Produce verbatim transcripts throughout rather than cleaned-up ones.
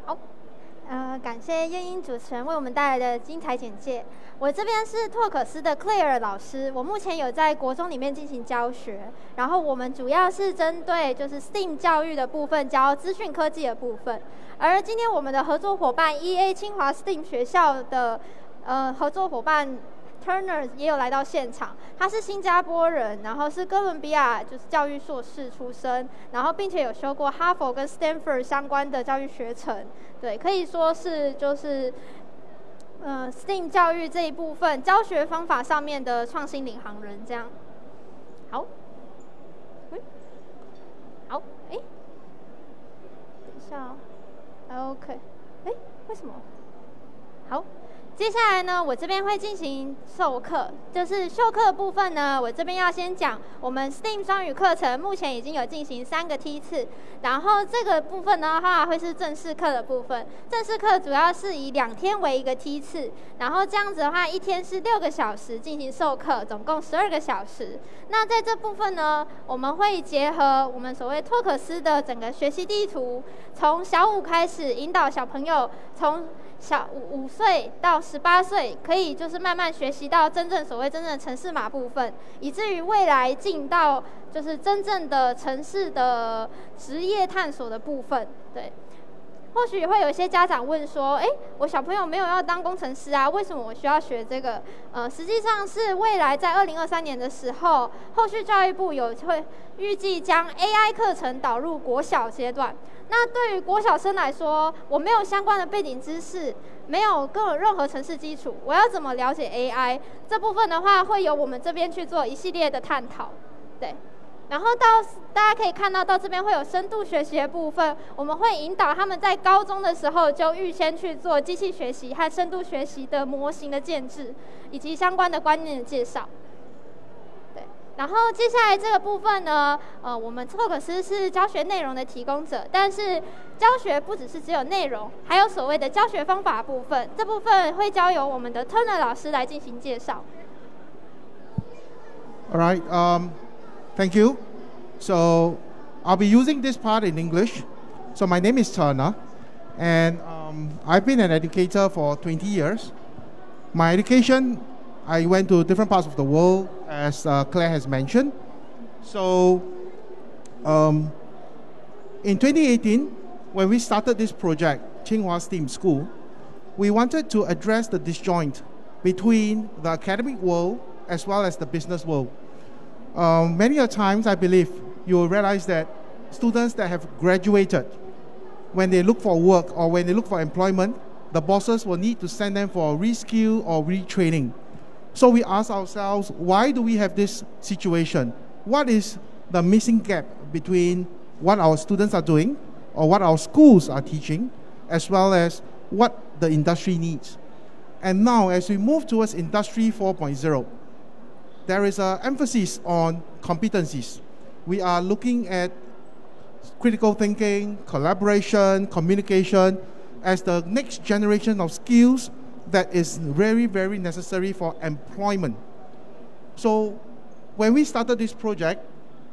好，呃，感谢燕英主持人为我们带来的精彩简介。我这边是拓可思的 Claire 老师，我目前有在国中里面进行教学，然后我们主要是针对就是 S T E A M 教育的部分，教资讯科技的部分。而今天我们的合作伙伴 E A 清华 S T E A M 学校的呃合作伙伴 Turner 也有来到现场，他是新加坡人，然后是哥伦比亚就是教育硕士出身，然后并且有修过哈佛跟 Stanford 相关的教育学程，对，可以说是就是呃 S T E A M 教育这一部分教学方法上面的创新领航人，这样。好，嗯，好，哎，等一下哦 ，OK， 哎，为什么？好。接下来呢，我这边会进行授课，就是授课的部分呢，我这边要先讲，我们 S T E A M 双语课程目前已经有进行三个梯次，然后这个部分的话会是正式课的部分，正式课主要是以两天为一个梯次，然后这样子的话，一天是六个小时进行授课，总共十二个小时。那在这部分呢，我们会结合我们所谓拓可思的整个学习地图，从小五开始引导小朋友从小五五岁到十八岁，可以就是慢慢学习到真正所谓真正的程式码部分，以至于未来进到就是真正的程式的职业探索的部分。对，或许会有一些家长问说，哎，我小朋友没有要当工程师啊，为什么我需要学这个？呃，实际上是未来在二零二三年的时候，后续教育部有会预计将 A I 课程导入国小阶段。那对于国小生来说，我没有相关的背景知识，没有跟有任何程式基础，我要怎么了解 A I 这部分的话，会由我们这边去做一系列的探讨，对。然后到大家可以看到，到这边会有深度学习的部分，我们会引导他们在高中的时候就预先去做机器学习和深度学习的模型的建制，以及相关的观念的介绍。然后接下来这个部分呢，呃，我们拓可思是教学内容的提供者，但是教学不只是只有内容，还有所谓的教学方法部分，这部分会交由我们的 Turner 老师来进行介绍。 All right, um, thank you. So I'll be using this part in English. So my name is Turner, and um, I've been an educator for twenty years. My education, I went to different parts of the world, as uh, Claire has mentioned. So um, in twenty eighteen, when we started this project, Tsinghua S T E A M School, we wanted to address the disjoint between the academic world as well as the business world. Um, many a times, I believe, you will realize that students that have graduated, when they look for work or when they look for employment, the bosses will need to send them for reskill or retraining. So we ask ourselves, why do we have this situation? What is the missing gap between what our students are doing or what our schools are teaching, as well as what the industry needs? And now, as we move towards Industry four point oh, there is an emphasis on competencies. We are looking at critical thinking, collaboration, communication as the next generation of skills that is very, very necessary for employment. So when we started this project,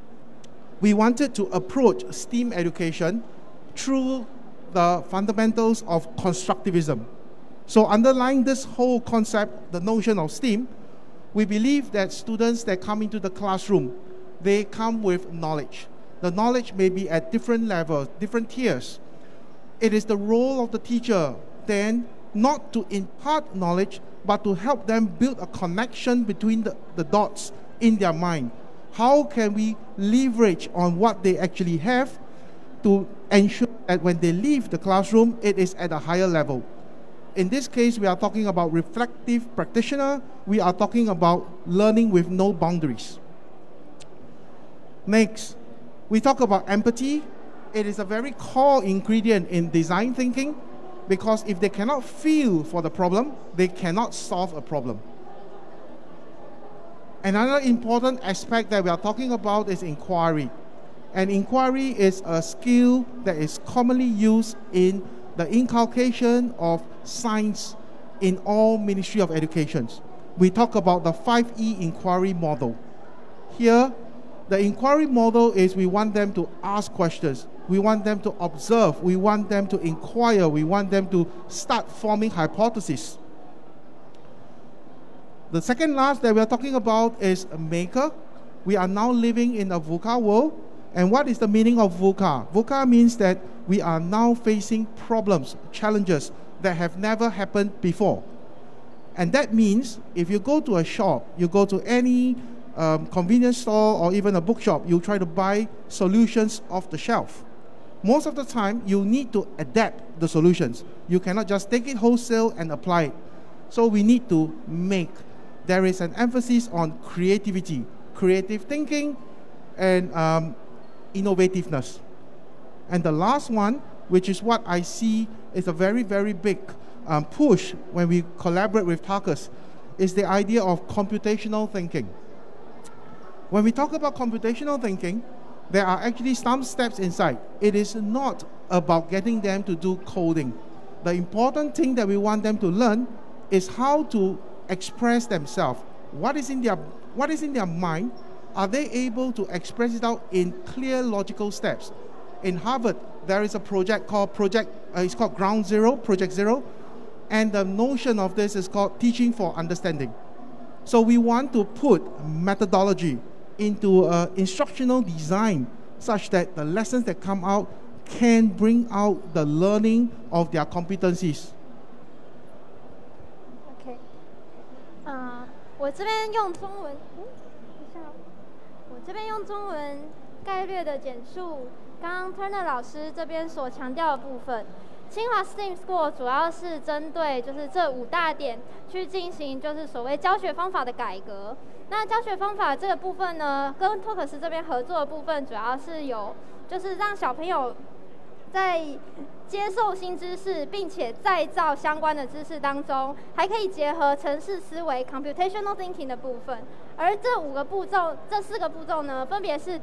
we wanted to approach STEAM education through the fundamentals of constructivism. So underlying this whole concept, the notion of STEAM, we believe that students that come into the classroom, they come with knowledge. The knowledge may be at different levels, different tiers. It is the role of the teacher then not to impart knowledge, but to help them build a connection between the, the dots in their mind. How can we leverage on what they actually have to ensure that when they leave the classroom, it is at a higher level? In this case, we are talking about reflective practitioner. We are talking about learning with no boundaries. Next, we talk about empathy. It is a very core ingredient in design thinking, because if they cannot feel for the problem, they cannot solve a problem. Another important aspect that we are talking about is inquiry. And inquiry is a skill that is commonly used in the inculcation of science in all Ministry of Educations. We talk about the five E inquiry model. Here, the inquiry model is we want them to ask questions. We want them to observe. We want them to inquire. We want them to start forming hypotheses. The second last that we are talking about is a maker. We are now living in a VUCA world. And what is the meaning of VUCA? VUCA means that we are now facing problems, challenges that have never happened before. And that means if you go to a shop, you go to any um, convenience store or even a bookshop, you try to buy solutions off the shelf. Most of the time, you need to adapt the solutions. You cannot just take it wholesale and apply it. So we need to make. There is an emphasis on creativity, creative thinking, and um, innovativeness. And the last one, which is what I see is a very, very big um, push when we collaborate with Tarkus, is the idea of computational thinking. When we talk about computational thinking, there are actually some steps inside. It is not about getting them to do coding. The important thing that we want them to learn is how to express themselves. What is in their, what is in their mind? Are they able to express it out in clear logical steps? In Harvard, there is a project called Project, uh, it's called Ground Zero, Project Zero, and the notion of this is called teaching for understanding. So we want to put methodology into uh, instructional design such that the lessons that come out can bring out the learning of their competencies. OK， 呃，我这边用中文，嗯，等一下，我这边用中文概略的简述刚刚 Turner 老师这边所强调的部分。清华 STEAM School 主要是针对就是这五大点去进行就是所谓教学方法的改革。那教学方法这个部分呢，跟托可斯这边合作的部分主要是有就是让小朋友在接受新知识并且再造相关的知识当中，还可以结合程式思维 computational thinking 的部分。而这五个步骤，这四个步骤呢，分别是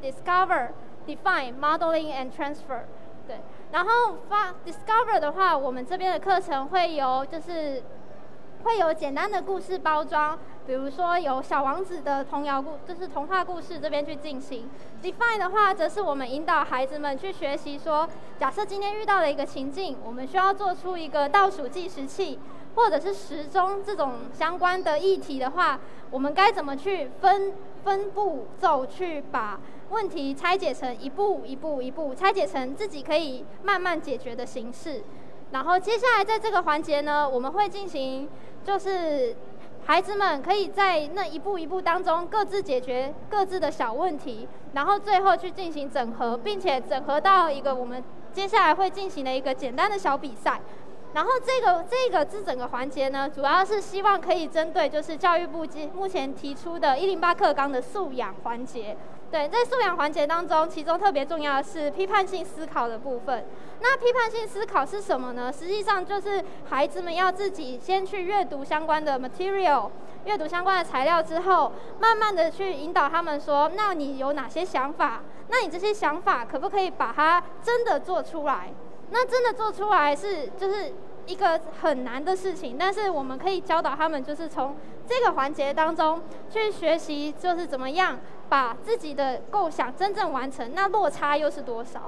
discover、define、modeling and transfer。对，然后发 discover 的话，我们这边的课程会有就是会有简单的故事包装，比如说有小王子的童谣故，就是童话故事这边去进行。define 的话，则是我们引导孩子们去学习说，假设今天遇到了一个情境，我们需要做出一个倒数计时器，或者是时钟这种相关的议题的话，我们该怎么去分分步骤去把问题拆解成一步一步一步，拆解成自己可以慢慢解决的形式。然后接下来在这个环节呢，我们会进行就是孩子们可以在那一步一步当中各自解决各自的小问题，然后最后去进行整合，并且整合到一个我们接下来会进行的一个简单的小比赛。然后这个这个这整个环节呢，主要是希望可以针对就是教育部目前提出的一零八课纲的素养环节。对，在素养环节当中，其中特别重要的是批判性思考的部分。那批判性思考是什么呢？实际上就是孩子们要自己先去阅读相关的 material， 阅读相关的材料之后，慢慢的去引导他们说，那你有哪些想法？那你这些想法可不可以把它真的做出来？那真的做出来是就是一个很难的事情，但是我们可以教导他们，就是从这个环节当中去学习，就是怎么样把自己的构想真正完成，那落差又是多少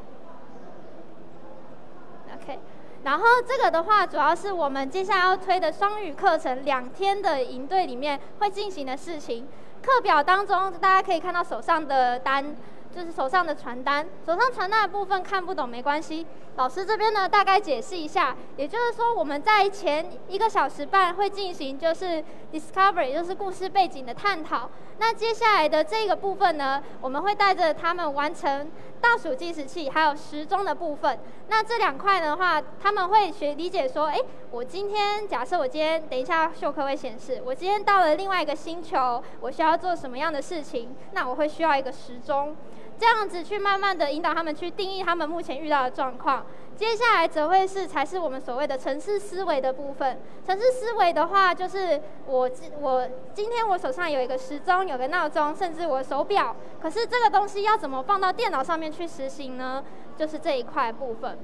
？OK， 然后这个的话，主要是我们接下来要推的双语课程两天的营队里面会进行的事情。课表当中，大家可以看到手上的单。就是手上的传单，手上传单的部分看不懂没关系，老师这边呢大概解释一下。也就是说，我们在前一个小时半会进行就是 discovery， 也就是故事背景的探讨。那接下来的这个部分呢，我们会带着他们完成倒数计时器还有时钟的部分。那这两块的话，他们会学理解说，哎，我今天假设我今天等一下秀课会显示，我今天到了另外一个星球，我需要做什么样的事情？那我会需要一个时钟。这样子去慢慢的引导他们去定义他们目前遇到的状况。接下来则会是才是我们所谓的程式思维的部分。程式思维的话，就是我我今天我手上有一个时钟，有个闹钟，甚至我手表，可是这个东西要怎么放到电脑上面去实行呢？就是这一块部分。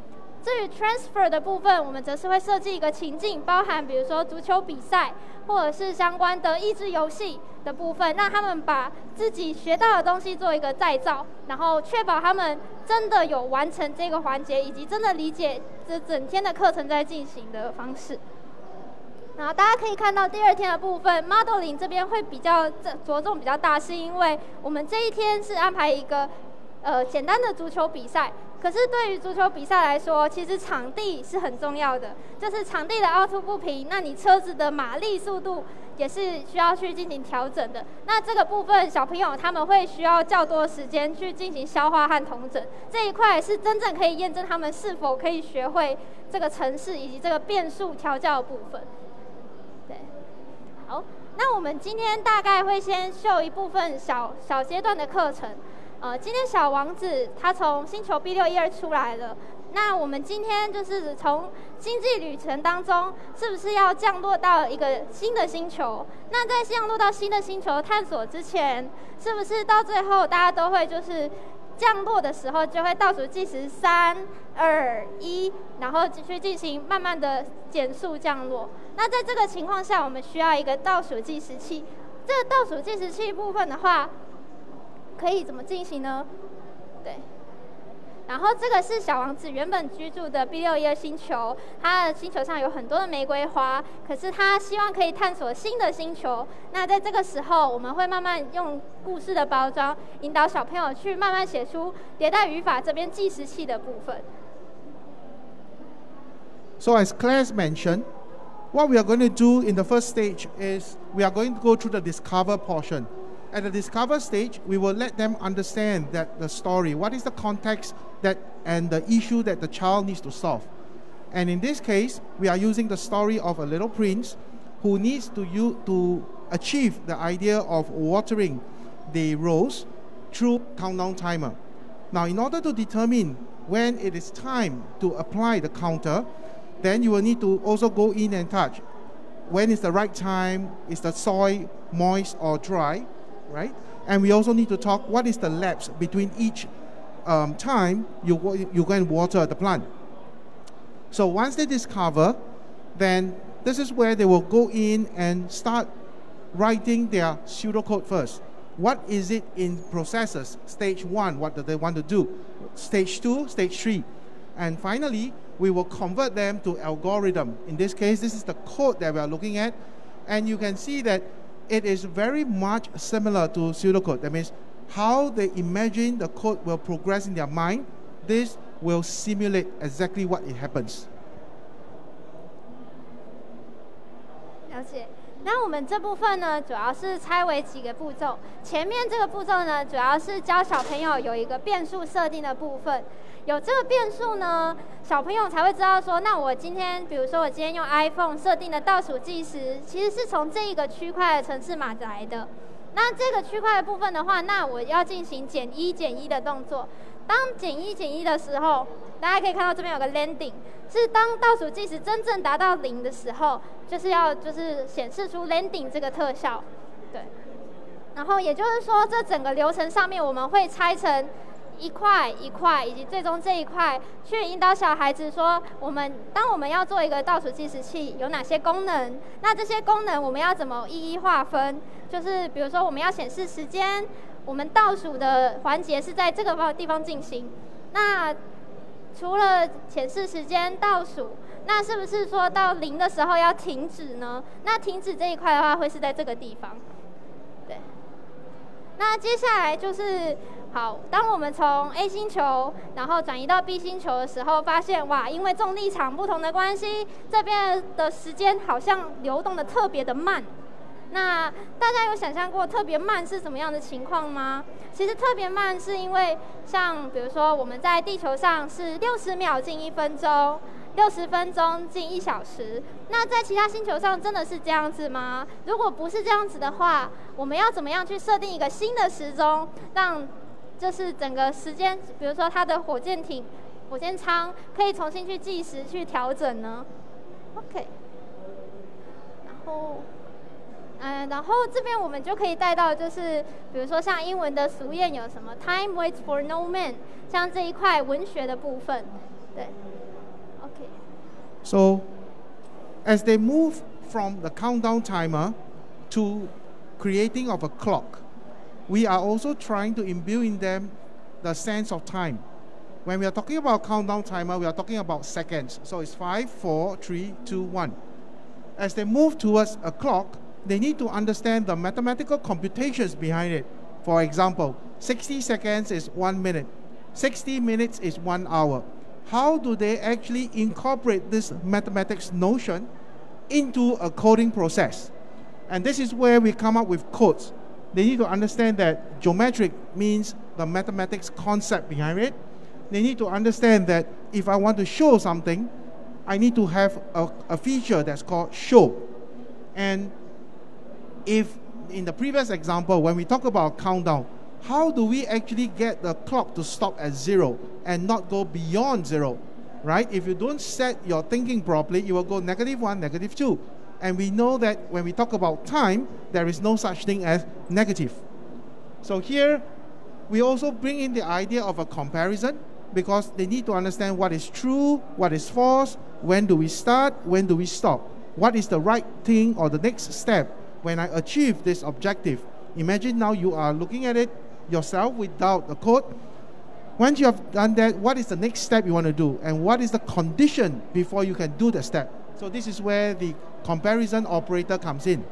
至于 transfer 的部分，我们则是会设计一个情境，包含比如说足球比赛，或者是相关的益智游戏的部分，让他们把自己学到的东西做一个再造，然后确保他们真的有完成这个环节，以及真的理解这整天的课程在进行的方式。然后大家可以看到第二天的部分 ，modeling 这边会比较着重比较大，是因为我们这一天是安排一个呃简单的足球比赛。可是对于足球比赛来说，其实场地是很重要的，就是场地的凹凸不平，那你车子的马力速度也是需要去进行调整的。那这个部分小朋友他们会需要较多时间去进行消化和统整，这一块是真正可以验证他们是否可以学会这个程式以及这个变数调教的部分。对，好，那我们今天大概会先秀一部分小小阶段的课程。呃，今天小王子他从星球 B 六一二 出来了，那我们今天就是从星际旅程当中，是不是要降落到一个新的星球？那在降落到新的星球探索之前，是不是到最后大家都会就是降落的时候就会倒数计时三二一，然后继续进行慢慢的减速降落？那在这个情况下，我们需要一个倒数计时器。这个倒数计时器部分的话，可以怎么进行呢？对，然后这个是小王子原本居住的 B 六一二 星球，他的星球上有很多的玫瑰花，可是他希望可以探索新的星球。那在这个时候，我们会慢慢用故事的包装，引导小朋友去慢慢写出迭代语法这边计时器的部分。 So as Claire mentioned, what we are going to do in the first stage is we are going to go through the discover portion. At the discover stage, we will let them understand that the story, what is the context that and the issue that the child needs to solve. And in this case, we are using the story of a little prince who needs to, use, to achieve the idea of watering the rose through countdown timer. Now, in order to determine when it is time to apply the counter, then you will need to also go in and touch. When is the right time? Is the soil moist or dry? Right? And we also need to talk what is the lapse between each um, time you, you go and water the plant. So once they discover, then this is where they will go in and start writing their pseudocode first. What is it in processes? Stage one, what do they want to do? Stage two, stage three. And finally, we will convert them to algorithm. In this case, this is the code that we are looking at. And you can see that it is very much similar to pseudocode. That means how they imagine the code will progress in their mind, this will simulate exactly what it happens. 了解。那我们这部分呢，主要是拆为几个步骤。前面这个步骤呢，主要是教小朋友有一个变数设定的部分。有这个变数呢，小朋友才会知道说，那我今天，比如说我今天用 iPhone 设定的倒数计时，其实是从这一个区块的程式码来的。那这个区块的部分的话，那我要进行减一减一的动作。当减一减一的时候，大家可以看到这边有个 landing， 是当倒数计时真正达到零的时候，就是要就是显示出 landing 这个特效。对。然后也就是说，这整个流程上面我们会拆成一块一块，以及最终这一块，去引导小孩子说，我们当我们要做一个倒数计时器，有哪些功能？那这些功能我们要怎么一一划分？就是比如说，我们要显示时间，我们倒数的环节是在这个地方进行。那除了显示时间倒数，那是不是说到零的时候要停止呢？那停止这一块的话，会是在这个地方。对。那接下来就是。好，当我们从 A 星球，然后转移到 B 星球的时候，发现哇，因为重力场不同的关系，这边的时间好像流动的特别的慢。那大家有想象过特别慢是什么样的情况吗？其实特别慢是因为，像比如说我们在地球上是六十秒进一分钟，六十分钟进一小时。那在其他星球上真的是这样子吗？如果不是这样子的话，我们要怎么样去设定一个新的时钟，让就是整个时间，比如说它的火箭艇、火箭舱可以重新去计时、去调整呢 ？OK， 然后，嗯，然后这边我们就可以带到，就是比如说像英文的俗谚有什么 “time waits for no man”， 像这一块文学的部分，对。 OK。 So, as they move from the countdown timer to creating of a clock, we are also trying to imbue in them the sense of time. When we are talking about countdown timer, we are talking about seconds. So it's five, four, three, two, one. As they move towards a clock, they need to understand the mathematical computations behind it. For example, sixty seconds is one minute. sixty minutes is one hour. How do they actually incorporate this mathematics notion into a coding process? And this is where we come up with codes. They need to understand that geometric means the mathematics concept behind it. They need to understand that if I want to show something, I need to have a, a feature that's called show. And if in the previous example, when we talk about countdown, how do we actually get the clock to stop at zero and not go beyond zero, right? If you don't set your thinking properly, you will go negative one, negative two. And we know that when we talk about time, there is no such thing as negative. So here, we also bring in the idea of a comparison, because they need to understand what is true, what is false, when do we start, when do we stop, what is the right thing or the next step when I achieve this objective. Imagine now you are looking at it yourself without a code. Once you have done that, what is the next step you want to do, and what is the condition before you can do the step? So this is where the comparison operator comes in.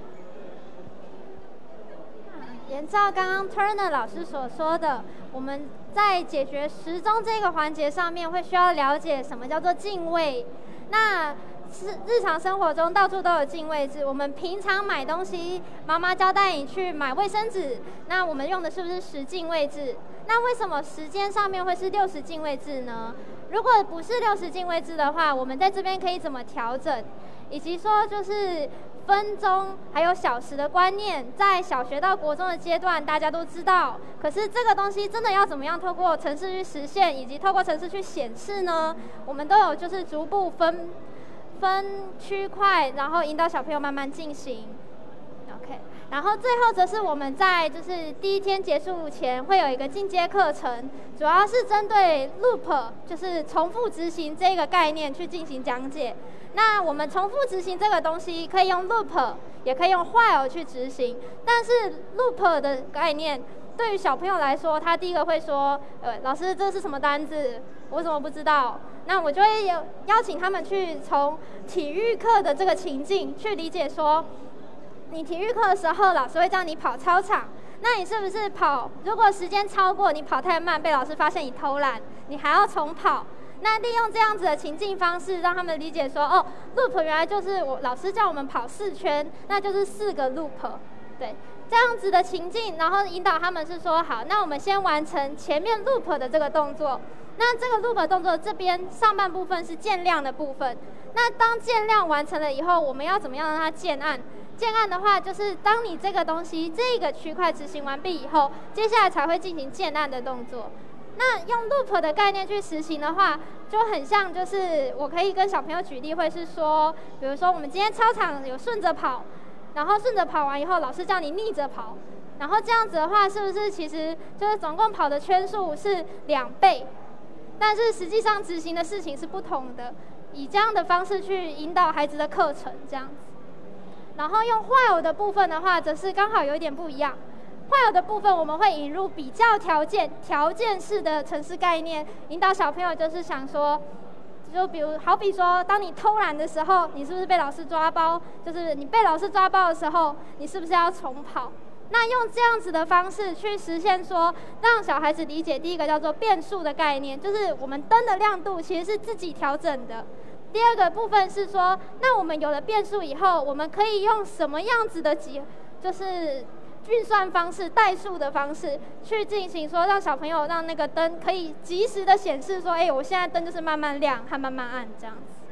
沿照刚刚 Turner 老师所说的，我们在解决时钟这个环节上面，会需要了解什么叫做进位。那是日常生活中到处都有进位制，我们平常买东西，妈妈交代你去买卫生纸，那我们用的是不是十进位制？那为什么时间上面会是六十进位制呢？如果不是六十进位制的话，我们在这边可以怎么调整？以及说就是分钟还有小时的观念，在小学到国中的阶段大家都知道，可是这个东西真的要怎么样透过程式去实现，以及透过程式去显示呢？我们都有就是逐步分分区块，然后引导小朋友慢慢进行。OK， 然后最后则是我们在就是第一天结束前会有一个进阶课程，主要是针对 loop， 就是重复执行这个概念去进行讲解。那我们重复执行这个东西，可以用 loop， 也可以用 while 去执行。但是 loop 的概念对于小朋友来说，他第一个会说，呃，老师这是什么单字？我怎么不知道？那我就会邀请他们去从体育课的这个情境去理解说，你体育课的时候，老师会叫你跑操场，那你是不是跑？如果时间超过，你跑太慢，被老师发现你偷懒，你还要重跑。那利用这样子的情境方式，让他们理解说，哦 ，loop 原来就是我老师叫我们跑四圈，那就是四个 loop， 对，这样子的情境，然后引导他们是说，好，那我们先完成前面 loop 的这个动作。那这个 loop 动作这边上半部分是渐亮的部分。那当渐亮完成了以后，我们要怎么样让它渐暗？渐暗的话，就是当你这个东西这个区块执行完毕以后，接下来才会进行渐暗的动作。那用 loop 的概念去实行的话，就很像，就是我可以跟小朋友举例，会是说，比如说我们今天操场有顺着跑，然后顺着跑完以后，老师叫你逆着跑，然后这样子的话，是不是其实就是总共跑的圈数是两倍？但是实际上执行的事情是不同的，以这样的方式去引导孩子的课程，这样子。然后用 while 的部分的话，则是刚好有一点不一样。while 的部分我们会引入比较条件、条件式的程式概念，引导小朋友就是想说，就比如好比说，当你偷懒的时候，你是不是被老师抓包？就是你被老师抓包的时候，你是不是要重跑？那用这样子的方式去实现说，让小孩子理解第一个叫做变数的概念，就是我们灯的亮度其实是自己调整的。第二个部分是说，那我们有了变数以后，我们可以用什么样子的几，就是运算方式、代数的方式去进行说，让小朋友让那个灯可以及时的显示说，哎、欸，我现在灯就是慢慢亮和慢慢暗这样子。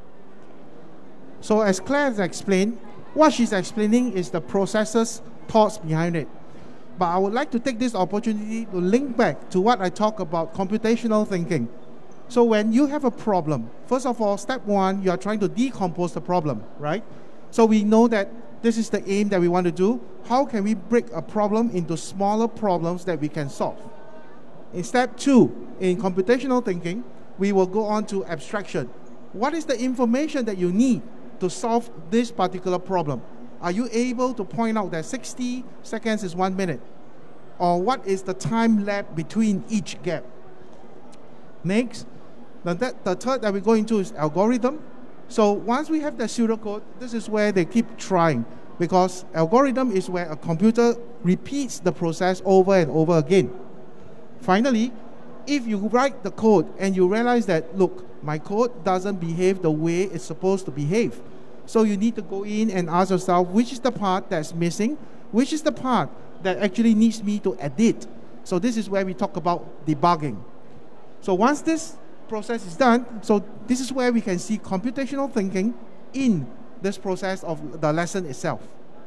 So as Claire has explained, what she's explaining is the processes, thoughts behind it. But I would like to take this opportunity to link back to what I talk about computational thinking. So when you have a problem, first of all, step one, you are trying to decompose the problem, right? So we know that this is the aim that we want to do. How can we break a problem into smaller problems that we can solve? In step two, in computational thinking, we will go on to abstraction. what is the information that you need to solve this particular problem? Are you able to point out that sixty seconds is one minute? Or what is the time lap between each gap? Next, the, the third that we go into is algorithm. So once we have the pseudocode, this is where they keep trying, because algorithm is where a computer repeats the process over and over again. Finally, if you write the code and you realize that, look, my code doesn't behave the way it's supposed to behave. So you need to go in and ask yourself, which is the part that's missing? Which is the part that actually needs me to edit? So this is where we talk about debugging. So once this process is done, so this is where we can see computational thinking in this process of the lesson itself.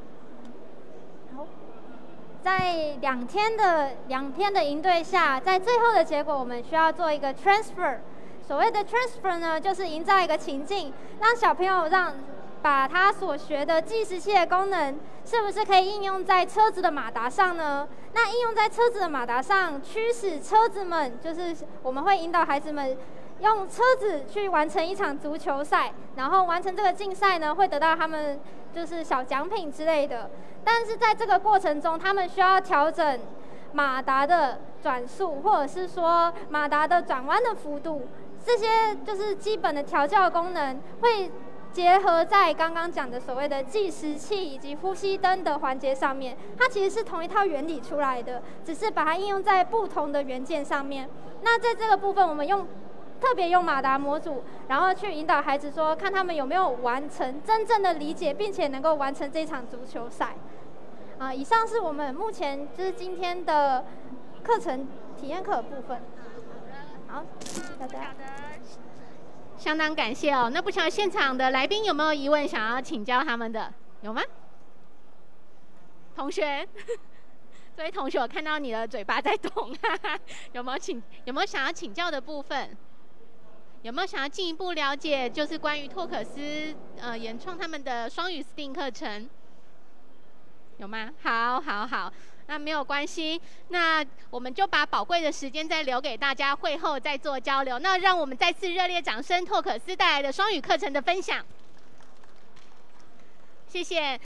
在两天的两天的营队下，在最后的结果，我们需要做一个 transfer。所谓的 transfer 呢，就是营造一个情境，让小朋友让把他所学的计时器的功能，是不是可以应用在车子的马达上呢？那应用在车子的马达上，驱使车子们，就是我们会引导孩子们用车子去完成一场足球赛，然后完成这个竞赛呢，会得到他们就是小奖品之类的。但是在这个过程中，他们需要调整马达的转速，或者是说马达的转弯的幅度，这些就是基本的调教功能，会结合在刚刚讲的所谓的计时器以及呼吸灯的环节上面。它其实是同一套原理出来的，只是把它应用在不同的元件上面。那在这个部分，我们用特别用马达模组，然后去引导孩子说，看他们有没有完成真正的理解，并且能够完成这场足球赛。啊、呃，以上是我们目前就是今天的课程体验课的部分。好，大家。 相当感谢哦。那不晓得现场的来宾有没有疑问想要请教他们的？有吗？同学，这位同学，我看到你的嘴巴在动，哈哈，有没有请有没有想要请教的部分？有没有想要进一步了解，就是关于拓可思呃原创他们的双语 S T E A M 课程？有吗？好，好，好，那没有关系，那我们就把宝贵的时间再留给大家，会后再做交流。那让我们再次热烈掌声，拓可思带来的双语课程的分享，谢谢。